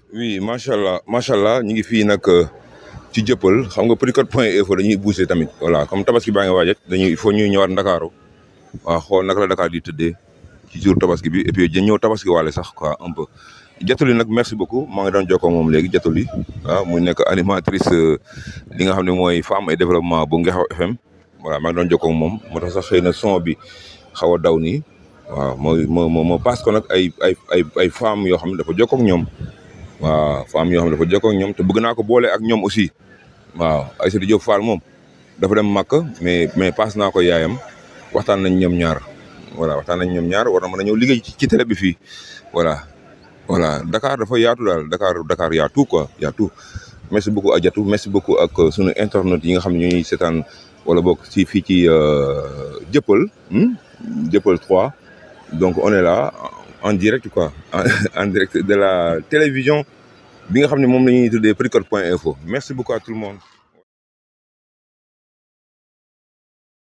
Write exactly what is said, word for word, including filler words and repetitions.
oui macha allah macha allah ñu ngi fii nag ci jëppal xam nga Petite Côte point info dañuy bouger tamit voilà comme tabaski baa ngi waajat dañuy il faut ñuy ñëwaat Ndakaaru waaw xool naka la Dakar di tëddee ci jour tabaski bi et puis dañ ñëw tabaski waale sax quoi un peu Jatuli nag merci beaucoup maa ngi doon jokkoo moom léegi Jatuli waaw mu nekk animatrice li nga xam ne mooy femme et développement bu Ngexaw F M voilà maa ngi doon jokkoo moom moo tax sax xëy na son bi xaw a daw nii waaw moo moo moo passe ko nag ay ay ay ay femmes yoo xam ne dafa jokkoo ak ñoom waaw femmes yoo xam ne dafa jokkoo ak ñoom te bëgg naa ko boole ak ñoom aussi waaw Aïssatou Diop Fall moom dafa dem màkk mais mais passe naa ko yaayam waxtaan nañ ñoom ñaar voilà waxtaan nañ ñoom ñaar war na mën a ñëw liggéey ci télé bi fii voilà voilà Dakar dafa yaatu daal Dakar Dakar y a tout quoi y a tout merci beaucoup Adjatou merci beaucoup ak sunu internautes yi nga xam ne ñuy seetaan wala bokk ci fii ci Jëppal Jëppal trois donc on est là en direct quoi en direct de la télévision bi nga xam ne moom la ñuy tuddee Petite Côte point info merci beaucoup à tout le monde